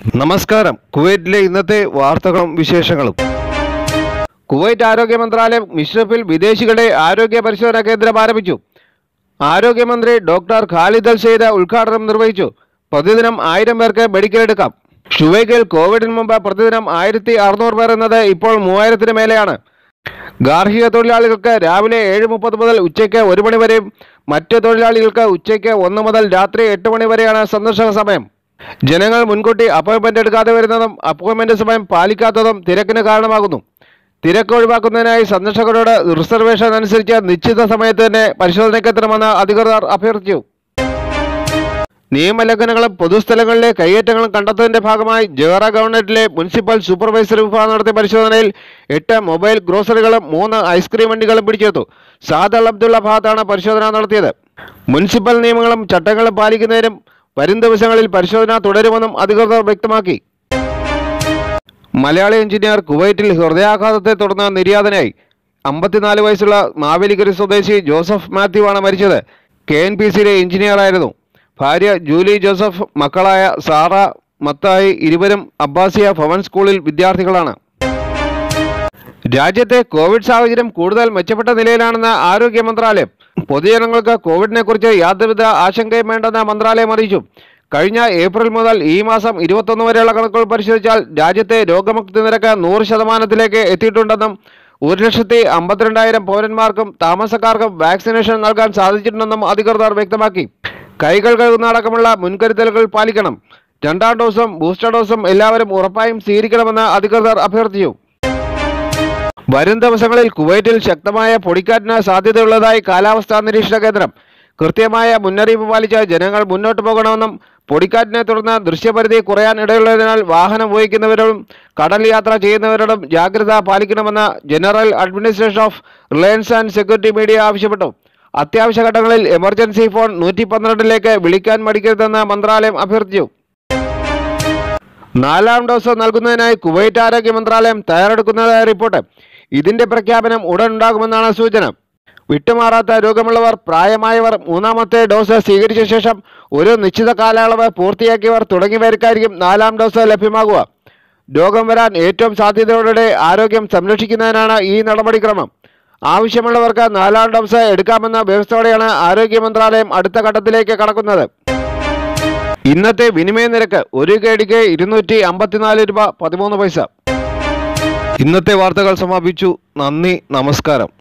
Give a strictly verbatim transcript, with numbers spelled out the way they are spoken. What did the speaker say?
നമസ്കാരം. കുവൈറ്റിലെ ഇന്നത്തെ വാർത്തകളും വിശേഷങ്ങളും. കുവൈറ്റ് ആരോഗ്യ മന്ത്രാലയം മിഷ്റഫിൽ വിദേശികളുടെ ആരോഗ്യ പരിശോധനാ കേന്ദ്രം ആരംഭിച്ചു. ആരോഗ്യമന്ത്രി ഡോക്ടർ ഖാലിദ് അൽ ഷെയ്ദ ഉദ്ഘാടനം നിർവഹിച്ചു. പ്രതിദിനം ആയിരം പേർക്ക് മെഡിക്കൽ എടുക്കാം. ഷുവൈഖിൽ കോവിഡിന് മുമ്പ് പ്രതിദിനം ആയിരത്തി അറുന്നൂറ് പേർ എന്നത് ഇപ്പോൾ മൂവായിരത്തിന് മേലെയാണ്. ഗാർഹിക തൊഴിലാളികൾക്ക് രാവിലെ ഏഴ് മുപ്പത് മുതൽ ഉച്ചയ്ക്ക് ഒരു മണി വരെയും മറ്റ് തൊഴിലാളികൾക്ക് ഉച്ചയ്ക്ക് ഒന്ന് മുതൽ രാത്രി എട്ട് മണി വരെയാണ് സന്ദർശന സമയം. ജനങ്ങൾ മുൻകൂട്ടി അപ്പോയിൻമെന്റ് എടുക്കാതെ വരുന്നതും അപ്പോയിൻമെന്റ് സമയം പാലിക്കാത്തതും തിരക്കിന് കാരണമാകുന്നു. തിരക്ക് ഒഴിവാക്കുന്നതിനായി സന്ദർശകരോട് റിസർവേഷൻ അനുസരിച്ച് നിശ്ചിത സമയത്ത് തന്നെ പരിശോധനയ്ക്കെത്തണമെന്ന് അധികൃതർ അഭ്യർത്ഥിച്ചു. നിയമലംഘനങ്ങളും പൊതുസ്ഥലങ്ങളിലെ കയ്യേറ്റങ്ങളും കണ്ടെത്തുന്നതിന്റെ ഭാഗമായി ജഹറ ഗവൺമെന്റിലെ മുനിസിപ്പൽ സൂപ്പർവൈസർ വിഭാഗം നടത്തിയ പരിശോധനയിൽ എട്ട് മൊബൈൽ ഗ്രോസറികളും മൂന്ന് ഐസ്ക്രീം വണ്ടികളും പിടിച്ചെടുത്തു. സാദ് അൽ അബ്ദുള്ള ഭാഗത്താണ് പരിശോധന നടത്തിയത്. മുനിസിപ്പൽ നിയമങ്ങളും ചട്ടങ്ങളും പാലിക്കുന്നതിനും വരും ദിവസങ്ങളിൽ പരിശോധന തുടരുമെന്നും അധികൃതർ വ്യക്തമാക്കി. മലയാളി എഞ്ചിനീയർ കുവൈറ്റിൽ ഹൃദയാഘാതത്തെ തുടർന്ന് നിര്യാതനായി. അമ്പത്തിനാല് വയസ്സുള്ള മാവേലിക്കര സ്വദേശി ജോസഫ് മാത്യു ആണ് മരിച്ചത്. കെ എൻ പി സിയിലെ എഞ്ചിനീയറായിരുന്നു. ഭാര്യ ജൂലി ജോസഫ്, മക്കളായ സാറ, മത്തായി ഇരുവരും അബ്ബാസിയ ഭവൻ സ്കൂളിൽ വിദ്യാർത്ഥികളാണ്. രാജ്യത്തെ കോവിഡ് സാഹചര്യം കൂടുതൽ മെച്ചപ്പെട്ട നിലയിലാണെന്ന് ആരോഗ്യ മന്ത്രാലയം. പൊതുജനങ്ങൾക്ക് കോവിഡിനെ കുറിച്ച് യാതൊരുവിധ ആശങ്കയും വേണ്ടെന്ന് മന്ത്രാലയം അറിയിച്ചു. കഴിഞ്ഞ ഏപ്രിൽ മുതൽ ഈ മാസം ഇരുപത്തൊന്ന് വരെയുള്ള കണക്കുകൾ പരിശോധിച്ചാൽ രാജ്യത്തെ രോഗമുക്തി നിരക്ക് നൂറ് ശതമാനത്തിലേക്ക് എത്തിയിട്ടുണ്ടെന്നും ഒരു ലക്ഷത്തി അമ്പത്തിരണ്ടായിരം പൗരന്മാർക്കും താമസക്കാർക്കും വാക്സിനേഷൻ നൽകാൻ സാധിച്ചിട്ടുണ്ടെന്നും അധികൃതർ വ്യക്തമാക്കി. കൈകൾ കഴുകുന്ന അടക്കമുള്ള മുൻകരുതലുകൾ പാലിക്കണം. രണ്ടാം ഡോസും ബൂസ്റ്റർ ഡോസും എല്ലാവരും ഉറപ്പായും സ്വീകരിക്കണമെന്ന് അധികൃതർ അഭ്യർത്ഥിച്ചു. വരും ദിവസങ്ങളിൽ കുവൈറ്റിൽ ശക്തമായ പൊടിക്കാറ്റിന് സാധ്യതയുള്ളതായി കാലാവസ്ഥാ നിരീക്ഷണ കേന്ദ്രം. കൃത്യമായ മുന്നറിയിപ്പ് പാലിച്ച് ജനങ്ങൾ മുന്നോട്ട് പോകണമെന്നും പൊടിക്കാറ്റിനെ തുടർന്ന് ദൃശ്യപരിധി കുറയാൻ ഇടയുള്ളതിനാൽ വാഹനം ഉപയോഗിക്കുന്നവരോടും കടൽ യാത്ര ചെയ്യുന്നവരോടും ജാഗ്രത പാലിക്കണമെന്ന് general administration of reliance and security media ആവശ്യപ്പെട്ടു. അത്യാവശ്യ ഘട്ടങ്ങളിൽ എമർജൻസി ഫോൺ നൂറ്റി പന്ത്രണ്ടിലേക്ക് വിളിക്കാൻ മടിക്കരുതെന്ന് മന്ത്രാലയം അഭ്യർത്ഥിച്ചു. നാലാം ഡോസ് നൽകുന്നതിനായി കുവൈറ്റ് ആരോഗ്യ മന്ത്രാലയം തയ്യാറെടുക്കുന്നതായ റിപ്പോർട്ട്. ഇതിന്റെ പ്രഖ്യാപനം ഉടൻ ഉണ്ടാകുമെന്നാണ് സൂചന. വിട്ടുമാറാത്ത രോഗമുള്ളവർ, പ്രായമായവർ, മൂന്നാമത്തെ ഡോസ് സ്വീകരിച്ച ശേഷം ഒരു നിശ്ചിത കാലയളവ് പൂർത്തിയാക്കിയവർ തുടങ്ങിയവർക്കായിരിക്കും നാലാം ഡോസ് ലഭ്യമാകുക. രോഗം വരാൻ ഏറ്റവും സാധ്യതയോടെ ആരോഗ്യം സംരക്ഷിക്കുന്നതിനാണ് ഈ നടപടിക്രമം. ആവശ്യമുള്ളവർക്ക് നാലാം ഡോസ് എടുക്കാമെന്ന വ്യവസ്ഥയോടെയാണ് ആരോഗ്യ മന്ത്രാലയം അടുത്ത ഘട്ടത്തിലേക്ക് കടക്കുന്നത്. ഇന്നത്തെ വിനിമയ നിരക്ക് ഒരു കേടിക്ക് ഇരുന്നൂറ്റി അമ്പത്തിനാല് രൂപ പതിമൂന്ന് പൈസ. ഇന്നത്തെ വാർത്തകൾ സമാപിച്ചു. നന്ദി, നമസ്കാരം.